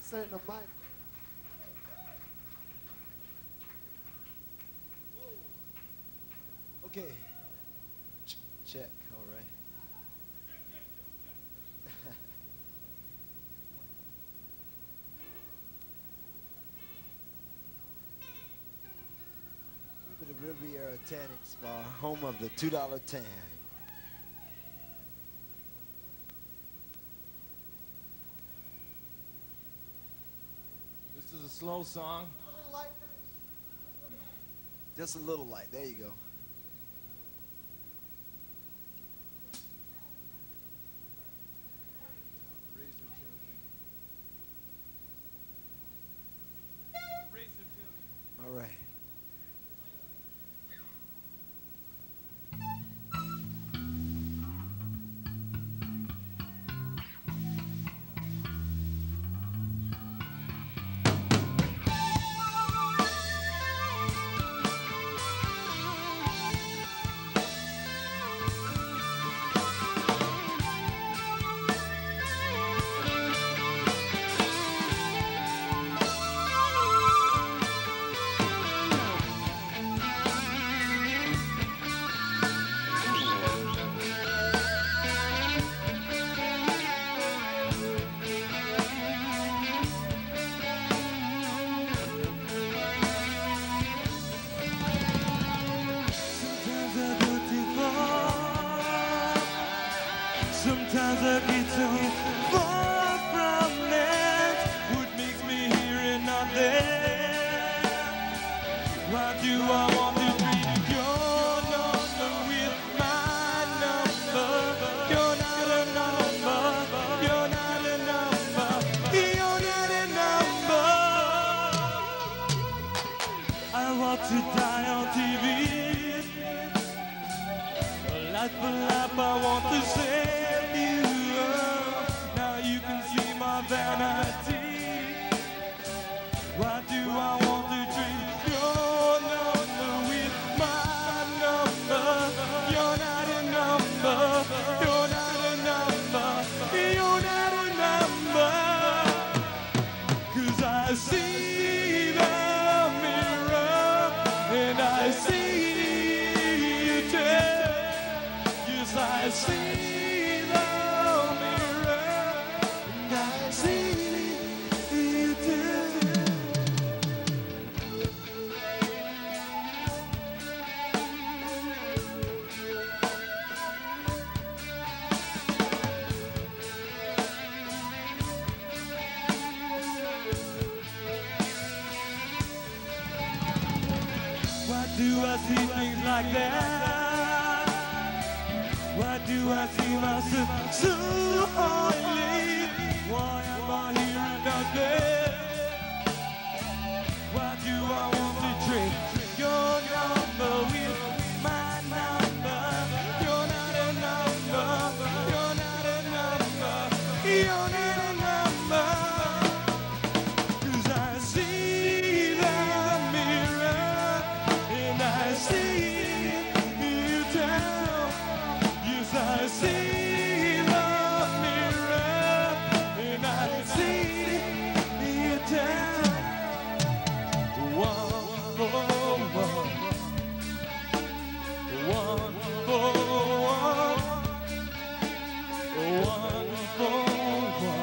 Say it in the mic. Okay. Check. All right. The Riviera Tanning Spa, home of the $2 tan. This is a slow song. Just a little light. There you go. All right. Sometimes I get so far from it. What makes me here and not there? Why do I want to treat your number with my number? You're not a number. You're not a number. You're not a number. I want to die on TV. Life for life, I want to save you. Now you can see my vanity. Why do I want to treat your number with my number? You're not a number. You're not a number. You're not a number. 'Cause I see the mirror and I see you too. I see the mirror and I see you too. Why do I see things like that? Why do I see myself so highly? Why am I here and not there? Why do I want to trade your number with my number? You're not a number. You're not a number. You're not a number. 'Cause I see the mirror and I see you too. I see the mirror and I see you down. One for one, one for one, one for one.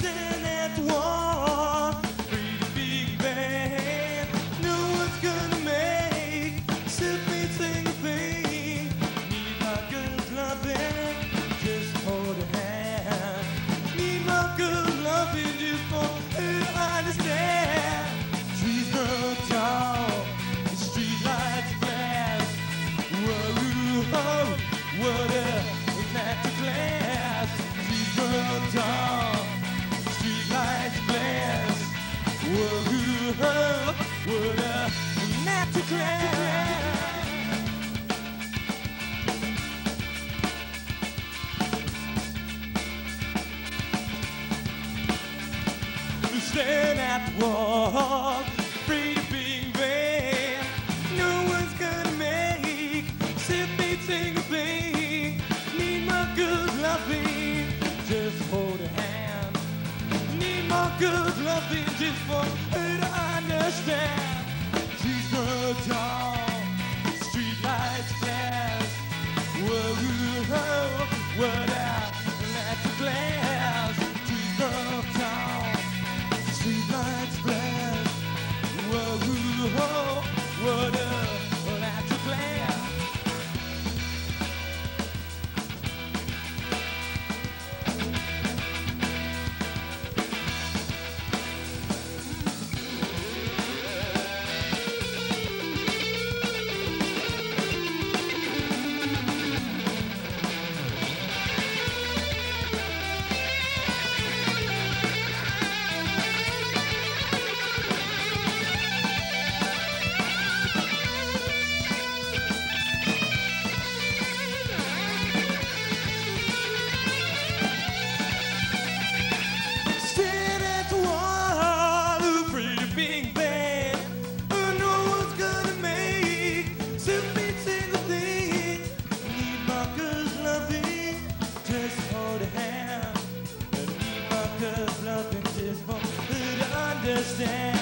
stand at the wall, free to be bad. No one's gonna make simply sing a thing. Need my good loving, just hold a hand. Need my good loving, just for her to understand. Trees grow tall, the street lights flash. Whoa, what a magic glass. Trees grow tall, street lights flash. Whoa, what a magic glass. Stand at the wall, free to be vain. No one's gonna make simply sing a thing. Need my good loving, just hold a hand. Need my good loving, just for her to understand. Trees grow tall, street lights flash. Whoa, what a magic glass. Trees grow tall, street lights flash. Whoa, what a magic glass. Stand at the wall, free to be bad. No one's gonna make simply sing a thing. Need my good loving, just hold a hand. Need my good loving, just for her to understand.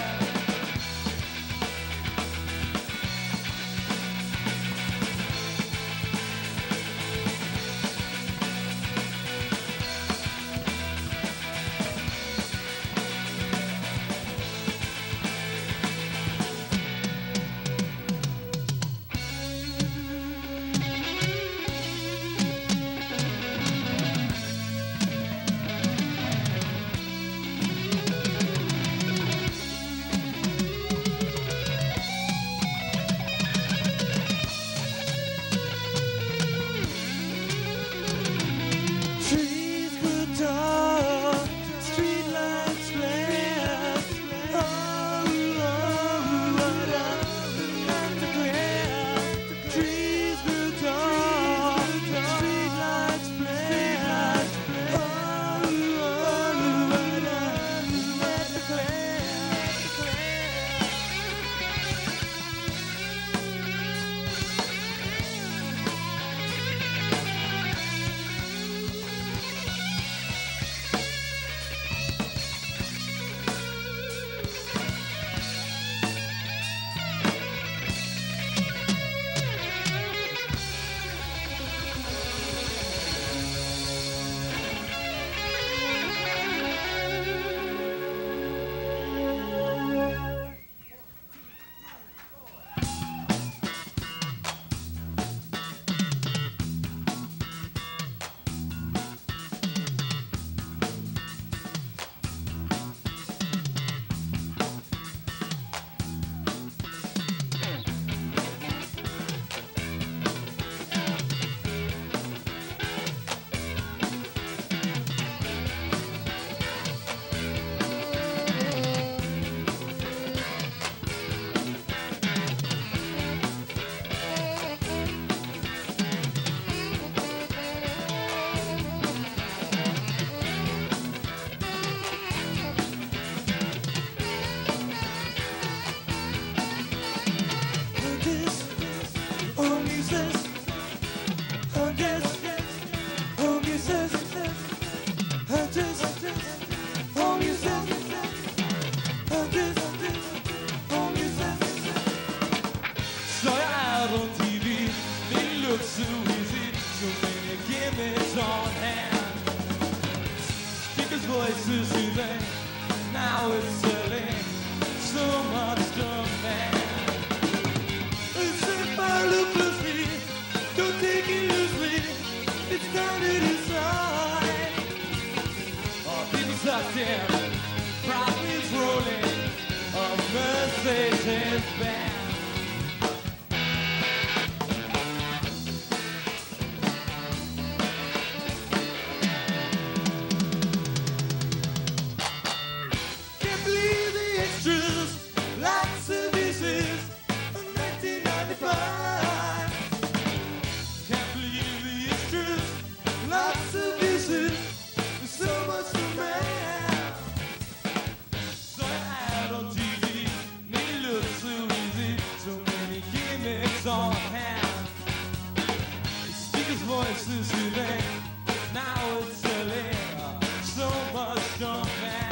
Trees grow tall, street lights flash. What a magic glass. Trees grow tall, street lights flash. What a magic glass. voices it's selling so much junk, man. It's if I look closely, don't take it loosely. It's time to decide. Oh, people sucked in, profits rolling, a Mercedes Benz. Can't believe the extras, lots of pieces, 1995. Can't believe the extras, lots of pieces, there's so much to man. So out on TV, made it look so easy, so many gimmicks on hand. The speaker's voice is soothing, now it's selling so much junk, man.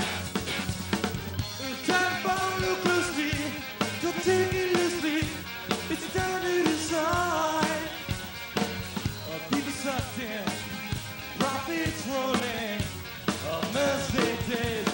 Time for look closely, don't take it loosely. It's time to decide. People sucked in, profits rolling, a Mercedes